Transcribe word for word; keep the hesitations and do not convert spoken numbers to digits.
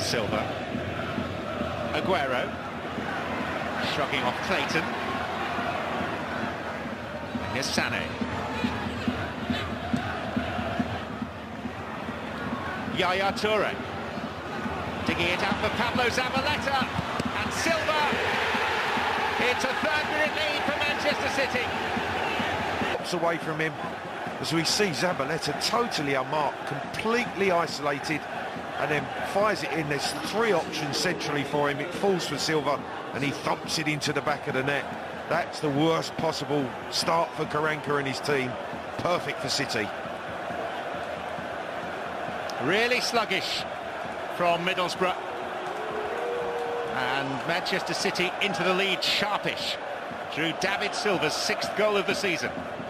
Silva. Aguero. Shrugging off Clayton. And here's Sané. Yaya Toure. Digging it out for Pablo Zabaleta. And Silva. It's a third-minute lead for Manchester City. Pops away from him as we see Zabaleta totally unmarked, completely isolated, and then fires it in. There's three options centrally for him. It falls for Silva, and he thumps it into the back of the net. That's the worst possible start for Karanka and his team. Perfect for City. Really sluggish from Middlesbrough. And Manchester City into the lead sharpish through David Silva's sixth goal of the season.